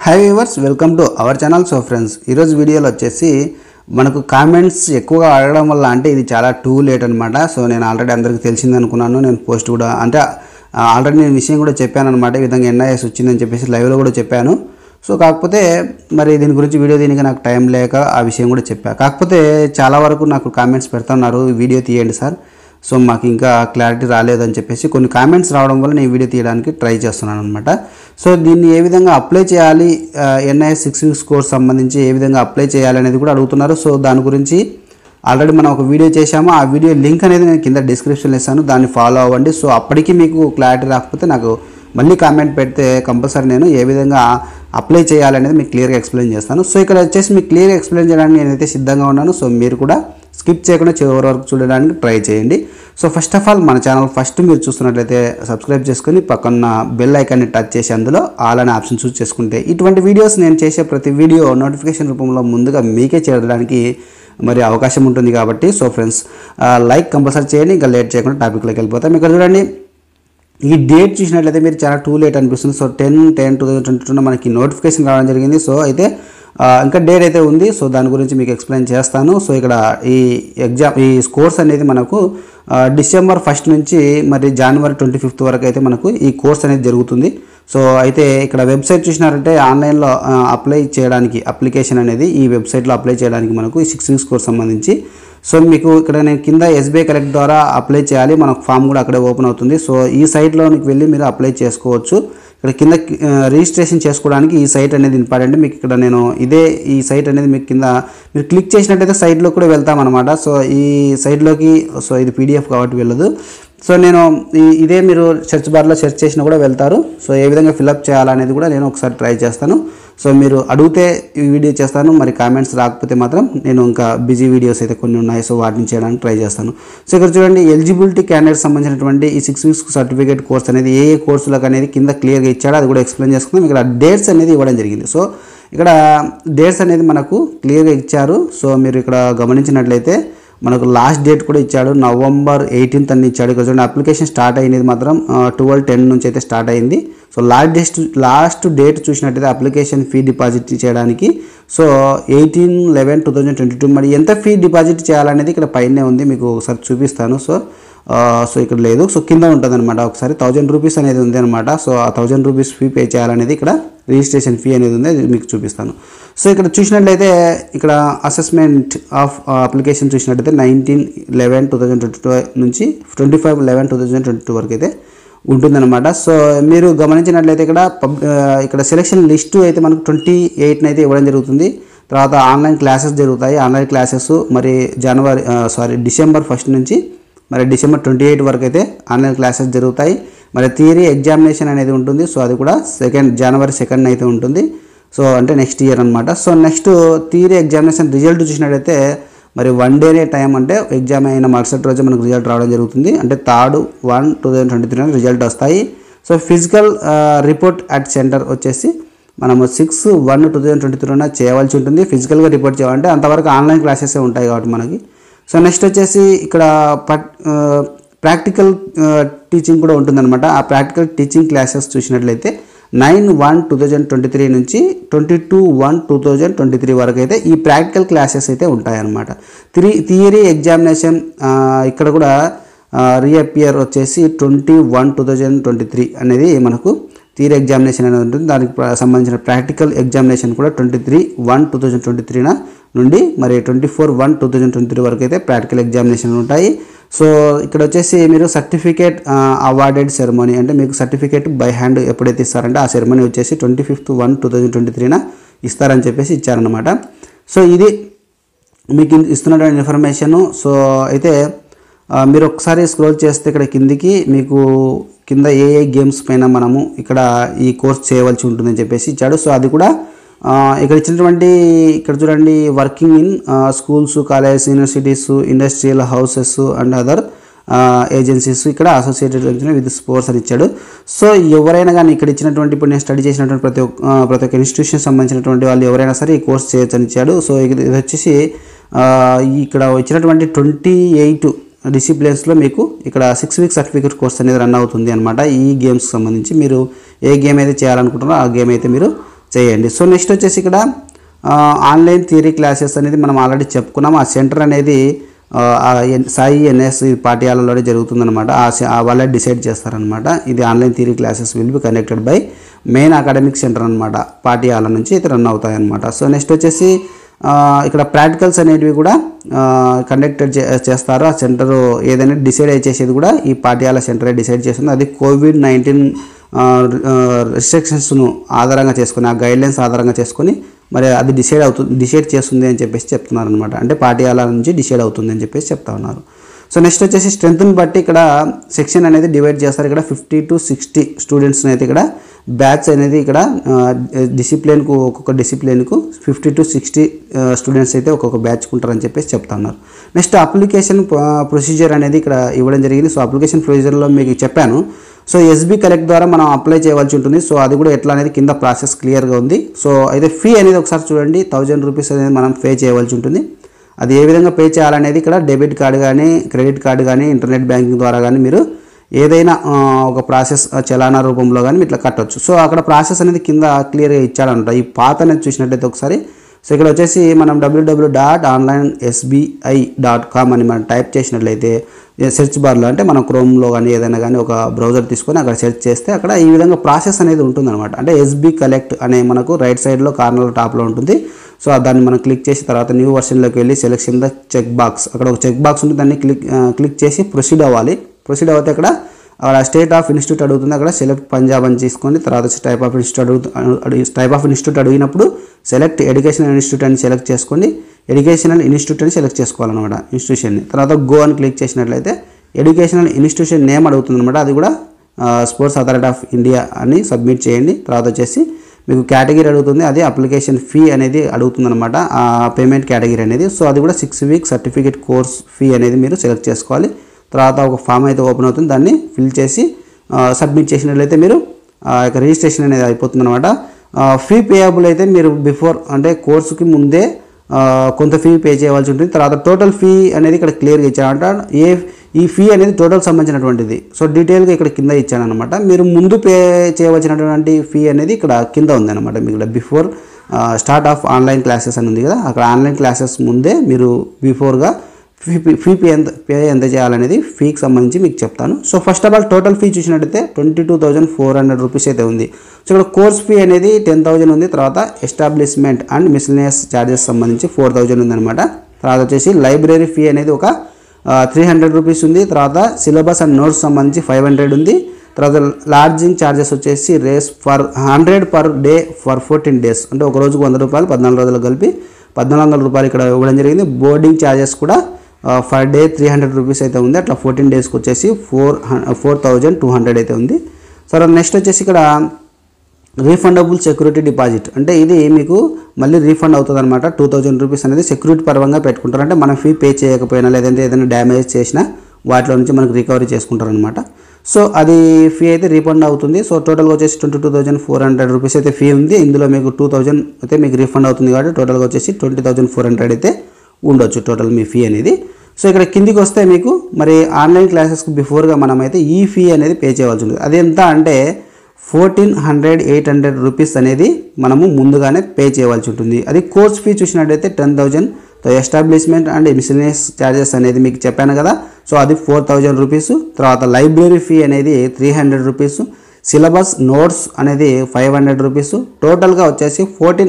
Hi viewers welcome to our channel. So friends ఈ రోజు వీడియోలో వచ్చేసి మనకు కామెంట్స్ ఎక్కువగా అడగడం వల్ల అంటే ఇది చాలా టూ లేట్ అన్నమాట। సో నేను ఆల్రెడీ అందరికీ తెలిసింది అనుకున్నాను, నేను పోస్ట్ కూడా అంటే ఆల్రెడీ నేను విషయం కూడా చెప్పాను అన్నమాట। ఈ విధంగా NIS వచ్చిందని చెప్పేసి లైవ్ లో కూడా చెప్పాను। సో కాకపోతే మరి దీని గురించి వీడియో దీనికి నాకు టైం లేక ఆ విషయం కూడా చెప్పా। కాకపోతే చాలా వరకు నాకు కామెంట్స్ పెడుతున్నారు వీడియో తీయండి సార్, సో మాకు ఇంకా క్లారిటీ రాలేదని చెప్పేసి కొన్ని కామెంట్స్ రావడం వల్ల నేను వీడియో తీయడానికి ట్రై చేస్తున్నాను అనమాట। సో దీన్ని ఏ విధంగా అప్లై చేయాలి, NIS 6 వీక్స్ కోర్స్ సంబంధించి ఏ విధంగా అప్లై చేయాలి అనేది కూడా అడుగుతున్నారు। సో దాని గురించి ఆల్రెడీ మనం ఒక వీడియో చేశాము, ఆ వీడియో లింక్ అనేది నేను కింద డిస్క్రిప్షన్లో ఇస్తాను, దాన్ని ఫాలో అవ్వండి। సో అప్పటికి మీకు క్లారిటీ రాకపోతే నాకు మళ్ళీ కామెంట్ పెడితే కంపల్సరీ నేను ఏ విధంగా అప్లై చేయాలనేది మీకు క్లియర్గా ఎక్స్ప్లెయిన్ చేస్తాను। సో ఇక్కడ వచ్చేసి మీకు క్లియర్గా ఎక్స్ప్లెయిన్ చేయడానికి నేనైతే సిద్ధంగా ఉన్నాను। సో మీరు కూడా స్కిప్ చేయకుండా చివరి వరకు చూడడానికి ట్రై చేయండి। సో ఫస్ట్ ఆఫ్ ఆల్ మన ఛానల్ ఫస్ట్ మీరు చూస్తున్నట్లయితే సబ్స్క్రైబ్ చేసుకొని పక్కన బెల్ ఐకాన్ని టచ్ చేసి అందులో ఆల్ అనే ఆప్షన్ చూస్ చేసుకుంటే ఇటువంటి వీడియోస్ నేను చేసే ప్రతి వీడియో నోటిఫికేషన్ రూపంలో ముందుగా మీకే చేరడానికి మరి అవకాశం ఉంటుంది కాబట్టి సో ఫ్రెండ్స్ లైక్ కంపల్సరీ చేయండి। ఇంకా లేట్ చేయకుండా టాపిక్లోకి వెళ్ళిపోతాం। ఇక్కడ చూడండి, ఈ డేట్ చూసినట్లయితే మీరు చాలా టూ లేట్ అనిపిస్తుంది। సో 10/10/2022 మనకి నోటిఫికేషన్ రావడం జరిగింది। సో అయితే ఇంకా డేట్ అయితే ఉంది, సో దాని గురించి మీకు ఎక్స్ప్లెయిన్ చేస్తాను। సో ఇక్కడ ఈ కోర్స్ అనేది మనకు డిసెంబర్ 1 నుంచి మరి జనవరి 25 వరకు అయితే మనకు ఈ కోర్స్ అనేది జరుగుతుంది। సో అయితే ఇక్కడ వెబ్సైట్ చూసినారంటే ఆన్లైన్లో అప్లై చేయడానికి అప్లికేషన్ అనేది ఈ వెబ్సైట్లో అప్లై చేయడానికి మనకు ఈ 6 వీక్స్ కోర్స్ సంబంధించి సో మీకు ఇక్కడ నేను కింద SBI కలెక్ట్ ద్వారా అప్లై చేయాలి, మనకు ఫామ్ కూడా అక్కడే ఓపెన్ అవుతుంది। సో ఈ సైట్లోనికి వెళ్ళి మీరు అప్లై చేసుకోవచ్చు। ఇక్కడ కింద రిజిస్ట్రేషన్ చేసుకోవడానికి ఈ సైట్ అనేది ఇంపార్టెంట్। మీకు ఇక్కడ నేను ఈ సైట్ అనేది మీకు కింద మీరు క్లిక్ చేసినట్టయితే సైట్లో కూడా వెళ్తామన్నమాట। సో ఈ సైట్లోకి సో ఇది PDF కాబట్టి వెళ్ళదు। సో నేను ఇదే మీరు సెర్చ్ బార్లో సెర్చ్ చేసినా కూడా వెళ్తారు। సో ఏ విధంగా ఫిల్అప్ చేయాలనేది కూడా నేను ఒకసారి ట్రై చేస్తాను। సో మీరు అడిగితే ఈ వీడియో చేస్తాను, మరి కామెంట్స్ రాకపోతే మాత్రం నేను ఇంకా బిజీ వీడియోస్ అయితే కొన్ని ఉన్నాయి, సో వాటిని చేయడానికి ట్రై చేస్తాను। సో ఇక్కడ చూడండి, ఎలిజిబిలిటీ క్యాండిడేట్ సంబంధించినటువంటి ఈ 6 వీక్స్ సర్టిఫికేట్ కోర్స్ అనేది ఏ కోర్సులకు అనేది కింద క్లియర్గా ఇచ్చాడో అది కూడా ఎక్స్ప్లెయిన్ చేసుకుందాం। ఇక్కడ డేట్స్ అనేది ఇవ్వడం జరిగింది। సో ఇక్కడ డేట్స్ అనేది మనకు క్లియర్గా ఇచ్చారు। సో మీరు ఇక్కడ గమనించినట్లయితే మనకు లాస్ట్ డేట్ కూడా ఇచ్చాడు, November 18th అని ఇచ్చాడు। ఇక్కడ చూడండి, అప్లికేషన్ స్టార్ట్ అయ్యేది మాత్రం 12/10 నుంచి అయితే స్టార్ట్ అయింది। సో లాస్ట్ డేట్ చూసినట్టయితే అప్లికేషన్ ఫీ డిపాజిట్ చేయడానికి సో 18/11/2022 మరి ఎంత ఫీ డిపాజిట్ చేయాలనేది ఇక్కడ పైనే ఉంది, మీకు ఒకసారి చూపిస్తాను। సో ఇక్కడ లేదు, సో కింద ఉంటుంది అనమాట, ఒకసారి 1000 రూపీస్ అనేది ఉంది అనమాట। సో ఆ 1000 రూపీస్ ఫీ పే చేయాలనేది ఇక్కడ రిజిస్ట్రేషన్ ఫీ అనేది ఉంది, అది మీకు చూపిస్తాను। సో ఇక్కడ చూసినట్లయితే ఇక్కడ అసెస్మెంట్ ఆఫ్ అప్లికేషన్ చూసినట్లయితే 19/11/2022 నుంచి 25/11/2022 వరకు అయితే ఉంటుందన్నమాట। సో మీరు గమనించినట్లయితే ఇక్కడ సెలక్షన్ లిస్టు అయితే మనకు 28న అయితే ఇవ్వడం జరుగుతుంది। తర్వాత ఆన్లైన్ క్లాసెస్ జరుగుతాయి, ఆన్లైన్ క్లాసెస్ మరి డిసెంబర్ 1 నుంచి మరి డిసెంబర్ 28 వరకు అయితే ఆన్లైన్ క్లాసెస్ జరుగుతాయి। మరి థియరీ ఎగ్జామినేషన్ అనేది ఉంటుంది, సో అది కూడా జనవరి 2nd అయితే ఉంటుంది, సో అంటే నెక్స్ట్ ఇయర్ అనమాట। So next theory examination result చూసినట్టయితే మరి 1 డేనే టైం, అంటే ఎగ్జామ్ అయిన మరుసటి రోజు మనకు రిజల్ట్ రావడం జరుగుతుంది, అంటే 3rd/1/2023 రిజల్ట్ వస్తాయి। So physical report at centre వచ్చేసి మనము 6/1/2023 చేయవలసి ఉంటుంది, ఫిజికల్గా రిపోర్ట్ చేయాలంటే అంతవరకు ఆన్లైన్ క్లాసెస్ ఉంటాయి కాబట్టి మనకి। సో నెక్స్ట్ వచ్చేసి ఇక్కడ ప్రాక్టికల్ టీచింగ్ కూడా ఉంటుందన్నమాట। ఆ ప్రాక్టికల్ టీచింగ్ క్లాసెస్ చూసినట్లయితే 9/1/2023 నుంచి 22/1/2023 వరకు అయితే ఈ ప్రాక్టికల్ క్లాసెస్ అయితే ఉంటాయన్నమాట। థియరీ ఎగ్జామినేషన్ ఇక్కడ కూడా రీఅపియర్ వచ్చేసి 20/1/2023 అనేది మనకు థియరీ ఎగ్జామినేషన్ అనేది ఉంటుంది, దానికి సంబంధించిన ప్రాక్టికల్ ఎగ్జామినేషన్ కూడా 23/1/2023 నుండి మరి 24/1/2023 వరకు అయితే ప్రాక్టికల్ ఎగ్జామినేషన్ ఉంటాయి। సో ఇక్కడ వచ్చేసి మీరు సర్టిఫికేట్ అవార్డెడ్ సెరమనీ, అంటే మీకు సర్టిఫికేట్ బై హ్యాండ్ ఎప్పుడైతే ఇస్తారంటే ఆ సెరమనీ వచ్చేసి 25/1/2023 ఇస్తారని చెప్పేసి ఇచ్చారనమాట। సో ఇది మీకు ఇస్తున్నటువంటి ఇన్ఫర్మేషను। సో అయితే మీరు ఒకసారి స్క్రోల్ చేస్తే ఇక్కడ కిందికి మీకు కింద ఏ గేమ్స్ పైన మనము ఇక్కడ ఈ కోర్స్ చేయవలసి ఉంటుందని చెప్పేసి ఇచ్చాడు। సో అది కూడా ఇక్కడ ఇచ్చినటువంటి ఇక్కడ చూడండి, working in schools, colleges, universities, industrial houses and other agencies ఇక్కడ అసోసియేటెడ్ విత్ స్పోర్ట్స్ అని ఇచ్చాడు। సో ఎవరైనా కానీ ఇక్కడ ఇచ్చినటువంటి ఇప్పుడు నేను స్టడీ చేసినటువంటి ప్రతి ఒక్క ఇన్స్టిట్యూషన్ సంబంధించినటువంటి వాళ్ళు ఎవరైనా సరే ఈ కోర్స్ చేయొచ్చు అని ఇచ్చాడు। సో ఇది వచ్చేసి ఇక్కడ ఇచ్చినటువంటి 28 డిసిప్లిన్స్లో మీకు ఇక్కడ 6 వీక్ సర్టిఫికేట్ కోర్స్ అనేది రన్ అవుతుంది అనమాట। ఈ గేమ్స్ సంబంధించి మీరు ఏ గేమ్ అయితే చేయాలనుకుంటున్నారో ఆ గేమ్ అయితే మీరు చేయండి. సో నెక్స్ట్ వచ్చేసి ఇక్కడ ఆన్లైన్ థియరీ క్లాసెస్ అనేది మనం ఆల్రెడీ చెప్పుకున్నాం. ఆ సెంటర్ అనేది సాయి ఎన్ఎస్ పాఠశాలలోనే జరుగుతుందన్నమాట. వాళ్ళే డిసైడ్ చేస్తారనమాట. ఇది online theory classes will be conducted by main academic centre అనమాట. పాఠశాల నుంచి అయితే రన్ అవుతాయన్నమాట. సో నెక్స్ట్ వచ్చేసి ఇక్కడ ప్రాక్టికల్స్ అనేటివి కూడా కండక్టెడ్ చేస్తారు. ఆ సెంటర్ ఏదైనా డిసైడ్ చేసేది కూడా ఈ పాఠశాల సెంటరే డిసైడ్ చేస్తుంది. అది కోవిడ్-19 రిస్ట్రిక్షన్స్ను ఆధారంగా చేసుకొని, ఆ గైడ్లైన్స్ ఆధారంగా చేసుకొని మరి అది డిసైడ్ చేస్తుంది అని చెప్పేసి చెప్తున్నారు అనమాట. అంటే పాఠశాల నుంచి డిసైడ్ అవుతుంది అని చెప్పేసి చెప్తా ఉన్నారు. సో నెక్స్ట్ వచ్చేసి స్ట్రెంత్ని బట్టి ఇక్కడ సెక్షన్ అనేది డివైడ్ చేస్తారు. ఇక్కడ 50 to 60 స్టూడెంట్స్ని అయితే ఇక్కడ బ్యాచ్ అనేది ఇక్కడ డిసిప్లిన్కు ఒక్కొక్క డిసిప్లిన్కు 50 to 60 స్టూడెంట్స్ అయితే ఒక్కొక్క బ్యాచ్ ఉంటారని చెప్పేసి చెప్తా ఉన్నారు. నెక్స్ట్ అప్లికేషన్ ప్రొసీజర్ అనేది ఇక్కడ ఇవ్వడం జరిగింది. సో అప్లికేషన్ ప్రొసీజర్లో మీకు చెప్పాను. సో ఎస్బీ కలెక్ట్ ద్వారా మనం అప్లై చేయవలసి ఉంటుంది. సో అది కూడా ఎట్లా అనేది కింద ప్రాసెస్ క్లియర్గా ఉంది. సో అయితే ఫీ అనేది ఒకసారి చూడండి, 1000 రూపీస్ అనేది మనం పే చేయవలసి ఉంటుంది. అది ఏ విధంగా పే చేయాలనేది ఇక్కడ డెబిట్ కార్డు కానీ, క్రెడిట్ కార్డు కానీ, ఇంటర్నెట్ బ్యాంకింగ్ ద్వారా కానీ మీరు ఏదైనా ఒక ప్రాసెస్ చలానా రూపంలో కానీ ఇట్లా కట్టవచ్చు. సో అక్కడ ప్రాసెస్ అనేది కింద క్లియర్గా ఇచ్చాడనమాట. ఈ పాత అనేది చూసినట్టయితే ఒకసారి, సో ఇక్కడ వచ్చేసి మనం www.onlinesbi.com అని మనం టైప్ చేసినట్లయితే సెర్చ్ బార్లో, అంటే మనం క్రోమ్లో కానీ ఏదైనా కానీ ఒక బ్రౌజర్ తీసుకొని అక్కడ సెర్చ్ చేస్తే అక్కడ ఈ విధంగా ప్రాసెస్ అనేది ఉంటుందన్నమాట. అంటే ఎస్బీ కలెక్ట్ అనే మనకు రైట్ సైడ్లో కార్నర్ టాప్లో ఉంటుంది. సో దాన్ని మనం క్లిక్ చేసి తర్వాత న్యూ వర్షన్లోకి వెళ్ళి సెలెక్షన్ ద చెక్ బాక్స్, అక్కడ ఒక చెక్ బాక్స్ ఉంటుంది, దాన్ని క్లిక్ చేసి ప్రొసీడ్ అవ్వాలి. ప్రొసీడ్ అవుతే అక్కడ స్టేట్ ఆఫ్ ఇన్స్టిట్యూట్ అడుగుతుంది. అక్కడ సెలెక్ట్ పంజాబ్ అని తీసుకొని తర్వాత టైప్ ఆఫ్ ఇన్స్టిట్యూట్ అడిగినప్పుడు సెలెక్ట్ ఎడ్యుకేషనల్ ఇన్స్టిట్యూట్ అని సెలెక్ట్ చేసుకోండి. ఎడ్యుకేషనల్ ఇన్స్టిట్యూట్ అని సెలెక్ట్ చేసుకోవాలన్నమాట, ఇన్స్టిట్యూషన్ని. తర్వాత గో అని క్లిక్ చేసినట్లయితే ఎడ్యుకేషనల్ ఇన్స్టిట్యూషన్ నేమ్ అడుగుతుంది అనమాట. అది కూడా స్పోర్ట్స్ అథారిటీ ఆఫ్ ఇండియా అని సబ్మిట్ చేయండి. తర్వాత వచ్చేసి మీకు కేటగిరీ అడుగుతుంది, అది అప్లికేషన్ ఫీ అనేది అడుగుతుంది అనమాట, ఆ పేమెంట్ కేటగిరీ అనేది. సో అది కూడా 6 week సర్టిఫికేట్ కోర్స్ ఫీ అనేది మీరు సెలెక్ట్ చేసుకోవాలి. తర్వాత ఒక ఫామ్ అయితే ఓపెన్ అవుతుంది, దాన్ని ఫిల్ చేసి సబ్మిట్ చేసినట్లయితే మీరు రిజిస్ట్రేషన్ అనేది అయిపోతుంది అనమాట. ఫీ పేయబుల్ అయితే మీరు బిఫోర్ అంటే కోర్సుకి ముందే కొంత ఫీ పే చేయవలసి ఉంటుంది. తర్వాత టోటల్ ఫీ అనేది ఇక్కడ క్లియర్గా ఇచ్చాడంట. ఈ ఫీ అనేది టోటల్ సంబంధించినటువంటిది. సో డీటెయిల్గా ఇక్కడ కింద ఇచ్చానమాట. మీరు ముందు పే చేయవలసినటువంటి ఫీ అనేది ఇక్కడ కింద ఉందన్నమాట. మీకు before start of online classes అని ఉంది కదా, అక్కడ ఆన్లైన్ క్లాసెస్ ముందే మీరు బిఫోర్గా ఫీ పే ఎంత చేయాలనేది ఫీకి సంబంధించి మీకు చెప్తాను. So first of all total fee చూసినట్టయితే 22,400 రూపీస్ అయితే ఉంది. సో ఇక్కడ కోర్స్ ఫీ అనేది 10,000 ఉంది. తర్వాత ఎస్టాబ్లిష్మెంట్ అండ్ మిస్లినియస్ ఛార్జెస్ సంబంధించి 4,000 ఉందన్నమాట. తర్వాత వచ్చేసి లైబ్రరీ ఫీ అనేది ఒక 300 రూపీస్ ఉంది. తర్వాత సిలబస్ అండ్ నోట్స్ సంబంధించి 500 ఉంది. తర్వాత లాడ్జింగ్ ఛార్జెస్ వచ్చేసి rates for 100 per day for 14 days, అంటే ఒక రోజుకు 100 రూపాయలు, 14 రోజులు కలిపి 1400 రూపాయలు ఇక్కడ ఇవ్వడం జరిగింది. బోర్డింగ్ ఛార్జెస్ కూడా ఫర్ డే 300 రూపీస్ అయితే ఉంది. అట్లా 14 daysకి వచ్చేసి 4,200 అయితే ఉంది. సరే నెక్స్ట్ వచ్చేసి ఇక్కడ రీఫండబుల్ సెక్యూరిటీ డిపాజిట్, అంటే ఇది మీకు మళ్ళీ రీఫండ్ అవుతుంది అనమాట. 2,000 రూపీస్ అనేది సెక్యూరిటీ పరంగా పెట్టుకుంటారు. అంటే మనం ఫీ పే చేయకపోయినా లేదంటే ఏదైనా డ్యామేజ్ చేసినా వాటిలో నుంచి మనకు రికవరీ చేసుకుంటారు అనమాట. సో అది ఫీ అయితే రీఫండ్ అవుతుంది. సో టోటల్గా వచ్చేసి 22,400 రూపీస్ అయితే ఫీ ఉంది. ఇందులో మీకు 2,000 అయితే మీకు రీఫండ్ అవుతుంది కాబట్టి టోటల్గా వచ్చేసి 20,400 అయితే ఉండొచ్చు టోటల్ మీ ఫీ అనేది. సో ఇక్కడ కిందికి వస్తే మీకు మరి ఆన్లైన్ క్లాసెస్కి బిఫోర్గా మనమైతే ఈ ఫీ అనేది పే చేయవలసి ఉంటుంది. అది ఎంత అంటే 1,400-800 రూపీస్ అనేది మనము ముందుగానే పే చేయవలసి ఉంటుంది. అది కోర్స్ ఫీ చూసినట్టయితే 10,000. ఎస్టాబ్లిష్మెంట్ అండ్ మిస్లినియస్ ఛార్జెస్ అనేది మీకు చెప్పాను కదా, సో అది 4,000 రూపీస్. తర్వాత లైబ్రరీ ఫీ అనేది 300 రూపీస్. సిలబస్ నోట్స్ అనేది 500 రూపీస్. టోటల్గా వచ్చేసి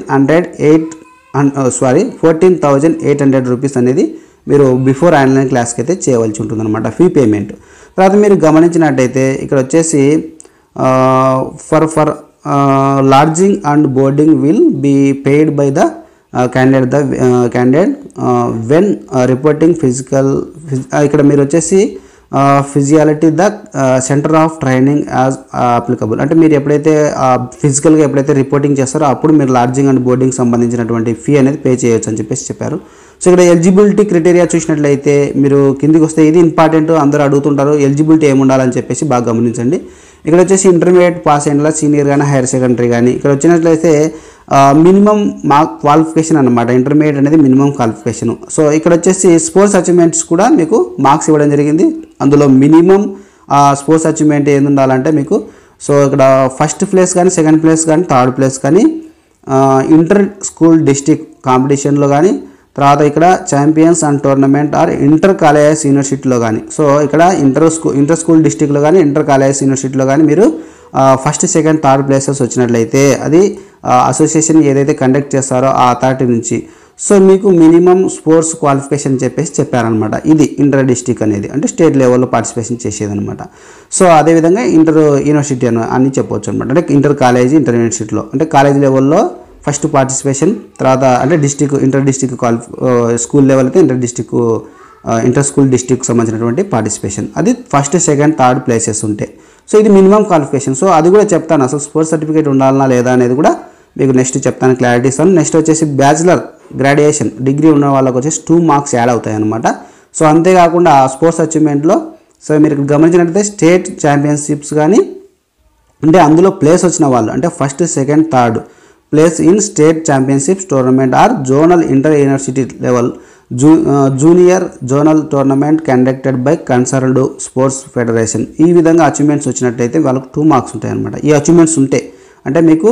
14,800 రూపీస్ అనేది మీరు బిఫోర్ ఆన్లైన్ క్లాస్కి అయితే చేయవలసి ఉంటుంది అనమాట ఫీ పేమెంట్. తర్వాత మీరు గమనించినట్టయితే ఇక్కడ వచ్చేసి for lodging and boarding will be paid by the candidate when reporting physical ఇక్కడ మీరు వచ్చేసి physically the centre of training as applicable, అంటే మీరు ఎప్పుడైతే ఫిజికల్గా ఎప్పుడైతే రిపోర్టింగ్ చేస్తారో అప్పుడు మీరు లాడ్జింగ్ అండ్ బోర్డింగ్ సంబంధించినటువంటి ఫీ అనేది పే చేయొచ్చు అని చెప్పేసి చెప్పారు. సో ఇక్కడ ఎలిజిబిలిటీ క్రైటీరియా చూసినట్లయితే మీరు కిందికి వస్తే ఇది ఇంపార్టెంట్, అందరూ అడుగుతుంటారు ఎలిజిబిలిటీ ఏముండాలని చెప్పేసి బాగా గమనించండి. ఇక్కడ వచ్చేసి ఇంటర్మీడియట్ పాస్ అయిన సీనియర్ కానీ హైయర్ సెకండరీ కానీ ఇక్కడ వచ్చినట్లయితే మినిమం మార్క్ క్వాలిఫికేషన్ అనమాట. ఇంటర్మీడియట్ అనేది మినిమం క్వాలిఫికేషన్. సో ఇక్కడ వచ్చేసి స్పోర్ట్స్ అచీవ్మెంట్స్ కూడా మీకు మార్క్స్ ఇవ్వడం జరిగింది. అందులో మినిమం స్పోర్ట్స్ అచీవ్మెంట్ ఏది ఉండాలంటే మీకు సో ఇక్కడ ఫస్ట్ ప్లేస్ కానీ సెకండ్ ప్లేస్ కానీ థర్డ్ ప్లేస్ కానీ ఇంటర్ స్కూల్ డిస్ట్రిక్ట్ కాంపిటీషన్లో కానీ, తర్వాత ఇక్కడ champions and tournament or inter colleges యూనివర్సిటీలో కానీ, సో ఇక్కడ ఇంటర్ స్కూల్ డిస్ట్రిక్ట్లో కానీ ఇంటర్ కాలేజెస్ యూనివర్సిటీలో కానీ మీరు ఫస్ట్ సెకండ్ థర్డ్ ప్లేసెస్ వచ్చినట్లయితే అది అసోసియేషన్ ఏదైతే కండక్ట్ చేస్తారో ఆ అథారిటీ నుంచి సో మీకు మినిమం స్పోర్ట్స్ క్వాలిఫికేషన్ చెప్పారనమాట. ఇది ఇంటర్ డిస్ట్రిక్ట్ అనేది అంటే స్టేట్ లెవెల్లో పార్టిసిపేషన్ చేసేదనమాట. సో అదేవిధంగా ఇంటర్ యూనివర్సిటీ అని చెప్పవచ్చు అనమాట. అంటే ఇంటర్ కాలేజీ ఇంటర్ యూనివర్సిటీలో అంటే కాలేజ్ లెవెల్లో ఫస్ట్ పార్టిసిపేషన్, తర్వాత అంటే ఇంటర్ డిస్ట్రిక్ట్ స్కూల్ లెవెల్ అయితే ఇంటర్ స్కూల్ డిస్ట్రిక్ట్ సంబంధించినటువంటి పార్టిసిపేషన్ అది ఫస్ట్ సెకండ్ థర్డ్ ప్లేసెస్ ఉంటాయి. సో ఇది మినిమం క్వాలిఫికేషన్. సో అది కూడా చెప్తాను, అసలు స్పోర్ట్స్ సర్టిఫికేట్ ఉండాలన్నా లేదా అనేది కూడా మీకు నెక్స్ట్ చెప్తాను, క్లారిటీ ఇస్తాను. నెక్స్ట్ వచ్చేసి బ్యాచిలర్ గ్రాడ్యుయేషన్ డిగ్రీ ఉన్న వాళ్ళకి వచ్చేసి 2 మార్క్స్ యాడ్ అవుతాయి అనమాట. సో అంతేకాకుండా స్పోర్ట్స్ అచీవ్మెంట్లో సో మీరు గమనించినట్లయితే స్టేట్ ఛాంపియన్షిప్స్ కానీ అంటే అందులో ప్లేస్ వచ్చిన వాళ్ళు అంటే first second third place in state championships tournament or zonal inter university level junior zonal tournament conducted by concerned sports federation, ఈ విధంగా అచీవ్మెంట్స్ వచ్చినట్లయితే వాళ్ళకు 2 మార్క్స్ ఉంటాయి అనమాట. ఈ అచీవ్మెంట్స్ ఉంటే అంటే మీకు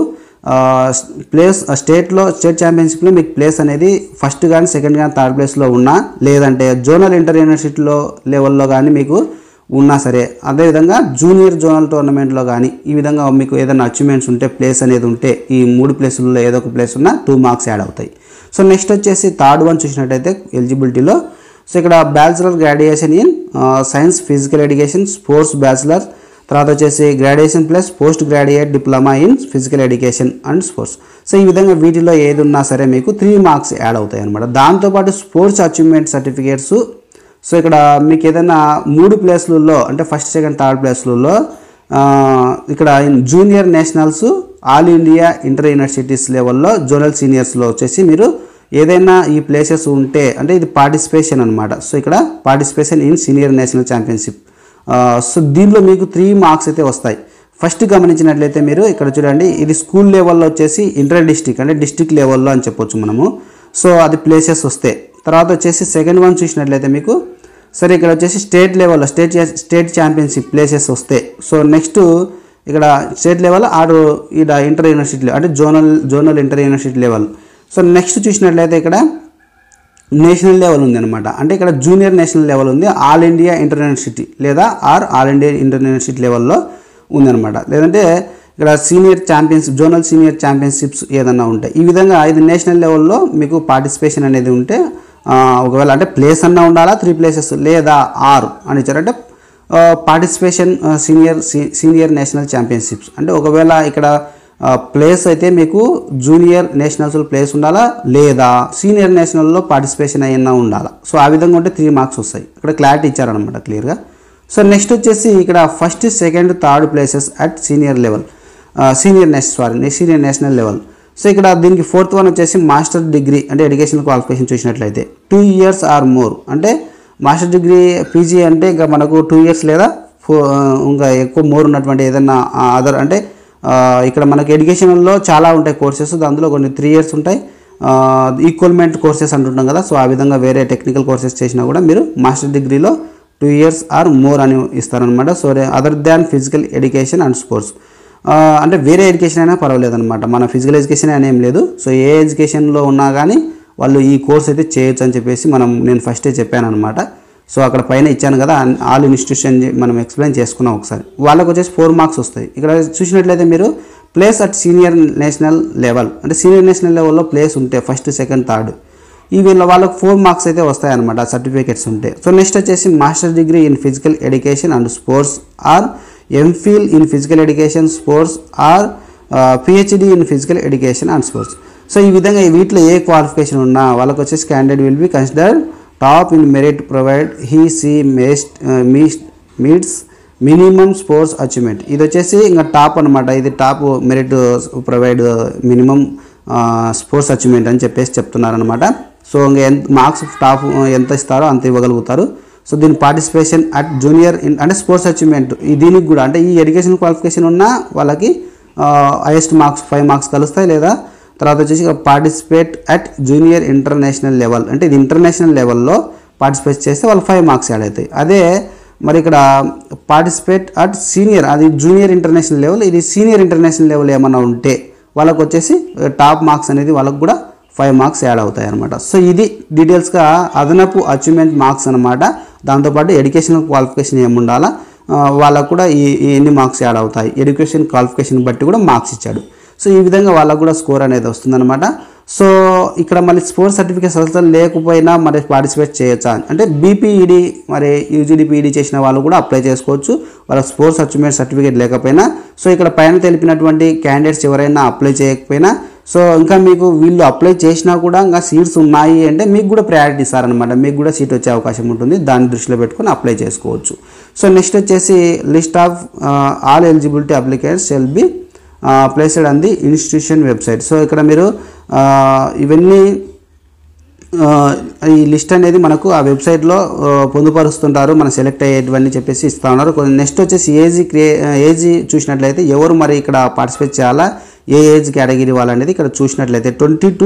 స్టేట్ ఛాంపియన్షిప్లో మీకు ప్లేస్ అనేది ఫస్ట్ కానీ సెకండ్ కానీ థర్డ్ ప్లేస్లో ఉన్నా, లేదంటే జోనల్ ఇంటర్ యూనివర్సిటీలో లెవెల్లో కానీ మీకు ఉన్నా సరే, అదేవిధంగా జూనియర్ జోనల్ టోర్నమెంట్లో కానీ ఈ విధంగా మీకు ఏదైనా అచీవ్మెంట్స్ ఉంటే ప్లేస్ అనేది ఉంటే ఈ 3 ప్లేసుల్లో ఏదో ఒక ప్లేస్ ఉన్నా 2 మార్క్స్ యాడ్ అవుతాయి. సో నెక్స్ట్ వచ్చేసి థర్డ్ వన్ చూసినట్టయితే ఎలిజిబిలిటీలో సో ఇక్కడ bachelor graduation in science physical education sports bachelor, తర్వాత వచ్చేసి graduation plus post graduate diploma in physical education and sports. So ఈ విధంగా వీటిలో ఏది ఉన్నా సరే మీకు 3 మార్క్స్ యాడ్ అవుతాయి అనమాట. దాంతోపాటు స్పోర్ట్స్ అచీవ్మెంట్ సర్టిఫికేట్స్ సో ఇక్కడ మీకు ఏదైనా 3 ప్లేస్లలో అంటే ఫస్ట్ సెకండ్ థర్డ్ ప్లేస్లలో ఇక్కడ junior nationals all India inter universities లెవెల్లో జోనల్ సీనియర్స్లో వచ్చేసి మీరు ఏదైనా ఈ ప్లేసెస్ ఉంటే అంటే ఇది పార్టిసిపేషన్ అనమాట. సో ఇక్కడ participation in senior national championship so దీనిలో మీకు 3 మార్క్స్ అయితే వస్తాయి. ఫస్ట్ గమనించినట్లయితే మీరు ఇక్కడ చూడండి, ఇది స్కూల్ లెవెల్లో వచ్చేసి ఇంటర్ డిస్ట్రిక్ట్ అంటే డిస్ట్రిక్ట్ లెవెల్లో అని చెప్పొచ్చు మనము. సో అది ప్లేసెస్ వస్తాయి. తర్వాత వచ్చేసి సెకండ్ వన్ చూసినట్లయితే మీకు సరే ఇక్కడ వచ్చేసి స్టేట్ లెవెల్లో స్టేట్ ఛాంపియన్షిప్ ప్లేసెస్ వస్తాయి. సో నెక్స్ట్ ఇక్కడ స్టేట్ లెవెల్ ఆరు ఇక్కడ ఇంటర్ యూనివర్సిటీ అంటే zonal inter university level. So next చూసినట్లయితే ఇక్కడ నేషనల్ లెవెల్ ఉంది అనమాట. అంటే ఇక్కడ జూనియర్ నేషనల్ లెవెల్ ఉంది, ఆల్ ఇండియా ఇంటర్ యూనివర్సిటీ లేదా ఆల్ ఇండియా ఇంటర్ యూనివర్సిటీ లెవెల్లో ఉందన్నమాట. లేదంటే ఇక్కడ senior championship zonal senior championships ఏదన్నా ఉంటాయి. ఈ విధంగా ఇది నేషనల్ లెవెల్లో మీకు పార్టిసిపేషన్ అనేది ఉంటే ఒకవేళ అంటే ప్లేస్ అన్నా ఉండాలా 3 ప్లేసెస్ లేదా ఆర్ అని ఇచ్చారంటే పార్టిసిపేషన్ సీనియర్ నేషనల్ ఛాంపియన్షిప్స్ అంటే ఒకవేళ ఇక్కడ ప్లేస్ అయితే మీకు జూనియర్ నేషనల్స్లో ప్లేస్ ఉండాలా లేదా సీనియర్ నేషనల్లో పార్టిసిపేషన్ అయినా ఉండాలా. సో ఆ విధంగా ఉంటే 3 మార్క్స్ వస్తాయి. ఇక్కడ క్లారిటీ ఇచ్చారనమాట క్లియర్గా. సో నెక్స్ట్ వచ్చేసి ఇక్కడ first second third places at senior national level. So ఇక్కడ దీనికి 4th వన్ వచ్చేసి మాస్టర్ డిగ్రీ అంటే ఎడ్యుకేషనల్ క్వాలిఫికేషన్ చూసినట్లయితే 2 years ఆర్ మోర్ అంటే మాస్టర్ డిగ్రీ పీజీ అంటే ఇంకా మనకు 2 years లేదా ఇంకా ఎక్కువ మోర్ ఉన్నటువంటి ఏదైనా అదర్ అంటే ఇక్కడ మనకి ఎడ్యుకేషన్లో చాలా ఉంటాయి కోర్సెస్, అందులో కొన్ని 3 years ఉంటాయి ఈక్వల్మెంట్ కోర్సెస్ అంటుంటాం కదా. సో ఆ విధంగా వేరే టెక్నికల్ కోర్సెస్ చేసినా కూడా మీరు మాస్టర్ డిగ్రీలో 2 years ఆర్ మోర్ అని ఇస్తారనమాట. So other than physical education and sports అంటే వేరే ఎడ్యుకేషన్ అయినా పర్వాలేదు అనమాట, మన ఫిజికల్ ఎడ్యుకేషన్ అని ఏం లేదు. సో ఏ ఎడ్యుకేషన్లో ఉన్నా కానీ వాళ్ళు ఈ కోర్స్ అయితే చేయొచ్చు అని చెప్పేసి నేను ఫస్టే చెప్పాను అనమాట. సో అక్కడ పైన ఇచ్చాను కదా ఆల్ ఇన్స్టిట్యూషన్ మనం ఎక్స్ప్లెయిన్ చేసుకున్నాం ఒకసారి. వాళ్ళకి వచ్చేసి 4 మార్క్స్ వస్తాయి. ఇక్కడ చూసినట్లయితే మీరు place at senior national level అంటే సీనియర్ నేషనల్ లెవెల్లో ప్లేస్ ఉంటే ఫస్ట్ సెకండ్ థర్డ్ ఈ వాళ్ళకి 4 మార్క్స్ అయితే వస్తాయి అనమాట సర్టిఫికేట్స్ ఉంటే. సో నెక్స్ట్ వచ్చేసి master degree in physical education and sports or MPhil in physical education sports or PhD in physical education and sports. So ఈ విధంగా వీటిలో ఏ క్వాలిఫికేషన్ ఉన్నా వాళ్ళకి వచ్చేసి candidate will be considered top in merit provide meets minimum sports achievement. ఇది వచ్చేసి ఇంకా టాప్ అనమాట, ఇది top merit provide minimum sports achievement అని చెప్పేసి చెప్తున్నారనమాట. సో ఇంకా మార్క్స్ టాప్ ఎంత ఇస్తారో అంత ఇవ్వగలుగుతారు. సో దీని పార్టిసిపేషన్ అట్ జూనియర్ అంటే స్పోర్ట్స్ అచీవ్మెంట్ దీనికి కూడా అంటే ఈ ఎడ్యుకేషన్ క్వాలిఫికేషన్ ఉన్న వాళ్ళకి హైయెస్ట్ మార్క్స్ 5 మార్క్స్ కలుస్తాయి. లేదా తర్వాత వచ్చేసి participate at junior international level అంటే ఇది ఇంటర్నేషనల్ లెవెల్లో పార్టిసిపేట్ చేస్తే వాళ్ళు 5 మార్క్స్ యాడ్ అవుతాయి. అదే మరి ఇక్కడ పార్టిసిపేట్ అట్ సీనియర్ అది జూనియర్ ఇంటర్నేషనల్ లెవెల్, ఇది సీనియర్ ఇంటర్నేషనల్ లెవెల్ ఏమన్నా ఉంటే వాళ్ళకు వచ్చేసి టాప్ మార్క్స్ అనేది వాళ్ళకు కూడా 5 మార్క్స్ యాడ్ అవుతాయి అనమాట. సో ఇది డీటెయిల్స్గా అదనపు అచీవ్మెంట్ మార్క్స్ అనమాట. దాంతోపాటు ఎడ్యుకేషనల్ క్వాలిఫికేషన్ ఏమి ఉండాలా, వాళ్ళకు కూడా ఎన్ని మార్క్స్ యాడ్ అవుతాయి, ఎడ్యుకేషన్ క్వాలిఫికేషన్ బట్టి కూడా మార్క్స్ ఇచ్చాడు. సో ఈ విధంగా వాళ్ళకు కూడా స్కోర్ అనేది వస్తుందన్నమాట. సో ఇక్కడ మళ్ళీ స్పోర్ట్స్ సర్టిఫికేట్స్ అసలు లేకపోయినా మరి పార్టిసిపేట్ చేయొచ్చా అంటే బీపీఈడి మరి యూజీడీ పీఈడి చేసిన వాళ్ళు కూడా అప్లై చేసుకోవచ్చు, వాళ్ళకి స్పోర్ట్స్ అచీవ్మెంట్ సర్టిఫికేట్ లేకపోయినా. సో ఇక్కడ పైన తెలిపినటువంటి క్యాండిడేట్స్ ఎవరైనా అప్లై చేయకపోయినా, సో ఇంకా మీకు వీళ్ళు అప్లై చేసినా కూడా ఇంకా సీట్స్ ఉన్నాయి అంటే మీకు కూడా ప్రయారిటీ ఇస్తారనమాట, మీకు కూడా సీట్ వచ్చే అవకాశం ఉంటుంది. దాన్ని దృష్టిలో పెట్టుకొని అప్లై చేసుకోవచ్చు. సో నెక్స్ట్ వచ్చేసి list of all eligibility applicants shall be placed on the institution website. So ఇక్కడ మీరు ఇవన్నీ ఈ లిస్ట్ అనేది మనకు ఆ వెబ్సైట్లో పొందుపరుస్తుంటారు, మనం సెలెక్ట్ అయ్యేటివన్నీ చెప్పేసి ఇస్తూ ఉన్నారు. నెక్స్ట్ వచ్చేసి ఏజ్ చూసినట్లయితే ఎవరు మరి ఇక్కడ పార్టిసిపేట్ చేయాలా, ఏ ఏజ్ కేటగిరీ వాళ్ళనేది ఇక్కడ చూసినట్లయితే 20 to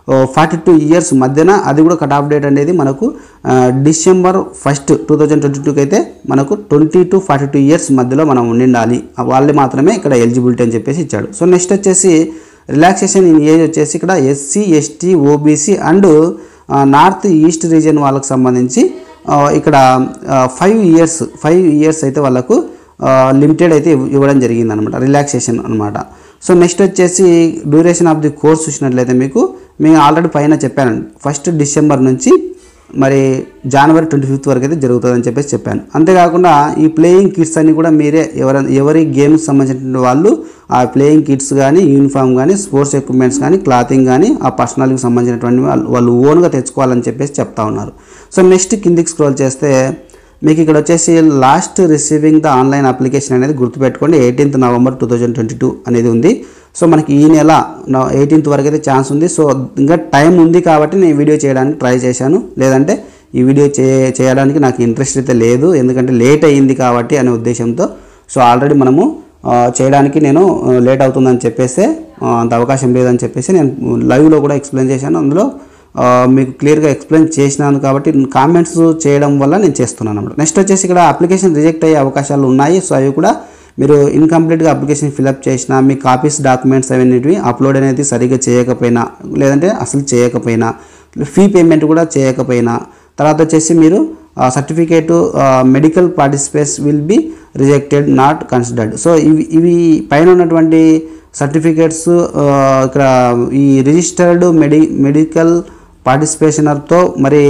42 ఇయర్స్ మధ్యన, అది కూడా కట్ ఆఫ్ డేట్ అనేది మనకు December 1, 2022 అయితే మనకు 20 to 42 ఇయర్స్ మధ్యలో మనం ఉండాలి, వాళ్ళు మాత్రమే ఇక్కడ ఎలిజిబిలిటీ అని చెప్పేసి ఇచ్చాడు. సో నెక్స్ట్ వచ్చేసి రిలాక్సేషన్ ఇన్ ఏజ్ వచ్చేసి ఇక్కడ SC, ST, OBC and north east region వాళ్ళకి సంబంధించి ఇక్కడ 5 ఇయర్స్ అయితే వాళ్ళకు లిమిటెడ్ అయితే ఇవ్వడం జరిగింది అనమాట, రిలాక్సేషన్ అనమాట. సో నెక్స్ట్ వచ్చేసి డ్యూరేషన్ ఆఫ్ ది కోర్స్ చూసినట్లయితే మేము ఆల్రెడీ పైన చెప్పాను, 1 డిసెంబర్ నుంచి మరి January 25 వరకు అయితే జరుగుతుందని చెప్పేసి చెప్పాను. అంతేకాకుండా ఈ ప్లేయింగ్ కిట్స్ అన్ని కూడా మీరే ఎవరి గేమ్కి సంబంధించిన వాళ్ళు ఆ ప్లేయింగ్ కిట్స్ కానీ, యూనిఫామ్ కానీ, స్పోర్ట్స్ ఎక్విప్మెంట్స్ కానీ, క్లాతింగ్ కానీ ఆ పర్సనల్కి సంబంధించినటువంటి వాళ్ళు ఓన్గా తెచ్చుకోవాలని చెప్పేసి చెప్తా ఉన్నారు. సో నెక్స్ట్ కిందికి స్క్రోల్ చేస్తే మీకు ఇక్కడ వచ్చేసి last receiving the online application అనేది గుర్తుపెట్టుకోండి, 18th November 2022 అనేది ఉంది. సో మనకి ఈ నెల 18th వరకు అయితే ఛాన్స్ ఉంది. సో ఇంకా టైం ఉంది కాబట్టి నేను వీడియో చేయడానికి ట్రై చేశాను, లేదంటే ఈ వీడియో చేయడానికి నాకు ఇంట్రెస్ట్ అయితే లేదు, ఎందుకంటే లేట్ అయ్యింది కాబట్టి అనే ఉద్దేశంతో. సో ఆల్రెడీ మనము చేయడానికి నేను లేట్ అవుతుందని చెప్పేసి అంత అవకాశం లేదని చెప్పేసి నేను లైవ్లో కూడా ఎక్స్ప్లెయిన్ చేశాను, అందులో మీకు క్లియర్గా ఎక్స్ప్లెయిన్ చేసినాను కాబట్టి కామెంట్స్ చేయడం వల్ల నేను చేస్తున్నాను అన్నమాట. నెక్స్ట్ వచ్చేసి ఇక్కడ అప్లికేషన్ రిజెక్ట్ అయ్యే అవకాశాలు ఉన్నాయి. సో అవి కూడా మీరు ఇన్కంప్లీట్గా అప్లికేషన్ ఫిల్అప్ చేసినా, మీ కాపీస్ డాక్యుమెంట్స్ అవన్నీ అప్లోడ్ అనేది సరిగ్గా చేయకపోయినా, లేదంటే అసలు చేయకపోయినా, ఫీ పేమెంట్ కూడా చేయకపోయినా, తర్వాత వచ్చేసి మీరు certificate medical participates will be rejected not considered. So ఇవి పైన ఉన్నటువంటి సర్టిఫికేట్స్ ఇక్కడ ఈ రిజిస్టర్డ్ మెడికల్ పార్టిసిపేషనర్తో మరి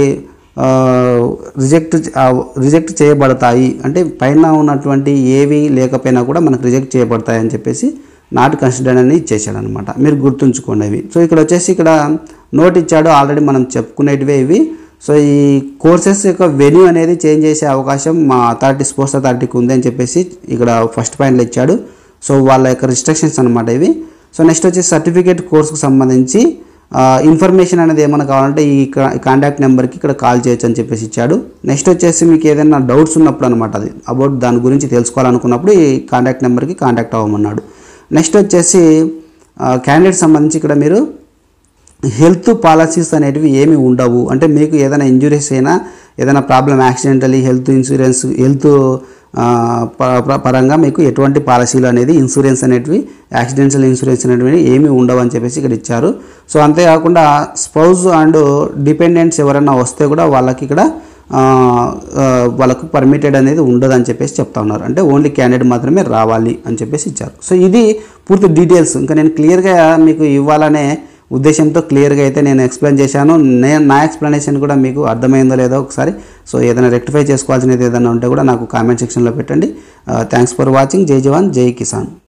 రిజెక్ట్ చేయబడతాయి, అంటే పైన ఉన్నటువంటి ఏవి లేకపోయినా కూడా మనకు రిజెక్ట్ చేయబడతాయి అని చెప్పేసి నాట్ కన్సిడర్డ్ అని ఇచ్చేసాడు అనమాట, మీరు గుర్తుంచుకోండి ఇవి. సో ఇక్కడ వచ్చేసి ఇక్కడ నోట్ ఇచ్చాడు, ఆల్రెడీ మనం చెప్పుకునేటివే ఇవి. సో ఈ కోర్సెస్ యొక్క వెన్యూ అనేది చేంజ్ చేసే అవకాశం మా స్పోర్ట్స్ అథారిటీకి ఉంది అని చెప్పేసి ఇక్కడ ఫస్ట్ పాయింట్లో ఇచ్చాడు. సో వాళ్ళ యొక్క రిస్ట్రిక్షన్స్ అనమాట ఇవి. సో నెక్స్ట్ వచ్చేసి సర్టిఫికేట్ కోర్సుకు సంబంధించి ఇన్ఫర్మేషన్ అనేది ఏమైనా కావాలంటే ఈ కాంటాక్ట్ నెంబర్కి ఇక్కడ కాల్ చేయొచ్చు అని చెప్పేసి ఇచ్చాడు. నెక్స్ట్ వచ్చేసి మీకు ఏదైనా డౌట్స్ ఉన్నప్పుడు అనమాట, అది అబౌట్ దాని గురించి తెలుసుకోవాలనుకున్నప్పుడు ఈ కాంటాక్ట్ నెంబర్కి కాంటాక్ట్ అవ్వమన్నాడు. నెక్స్ట్ వచ్చేసి క్యాండిడేట్ సంబంధించి ఇక్కడ మీరు హెల్త్ పాలసీస్ అనేటివి ఏమి ఉండవు, అంటే మీకు ఏదైనా ఇంజురీస్ అయినా, ఏదైనా ప్రాబ్లం యాక్సిడెంటలీ హెల్త్ ఇన్సూరెన్స్ పరంగా మీకు ఎటువంటి పాలసీలు అనేది ఇన్సూరెన్స్ అనేటివి యాక్సిడెంటల్ ఇన్సూరెన్స్ అనేటివి ఏమీ ఉండవు అని చెప్పేసి ఇక్కడ ఇచ్చారు. సో అంతేకాకుండా స్పౌజ్ అండ్ డిపెండెంట్స్ ఎవరైనా వస్తే కూడా వాళ్ళకి ఇక్కడ వాళ్ళకు పర్మిటెడ్ అనేది ఉండదు అని చెప్పేసి చెప్తా ఉన్నారు, అంటే ఓన్లీ క్యాండిడేట్ మాత్రమే రావాలి అని చెప్పేసి ఇచ్చారు. సో ఇది పూర్తి డీటెయిల్స్ ఇంకా నేను క్లియర్గా మీకు ఇవ్వాలనే ఉద్దేశంతో క్లియర్గా అయితే నేను ఎక్స్ప్లెయిన్ చేశాను. నా ఎక్స్ప్లెనేషన్ కూడా మీకు అర్థమైందో లేదో ఒకసారి. సో ఏదైనా రెక్టిఫై చేసుకోవాల్సినది ఏదైనా ఉంటే కూడా నాకు కామెంట్ సెక్షన్లో పెట్టండి. Thanks for watching. జై జవాన్ జై కిసాన్.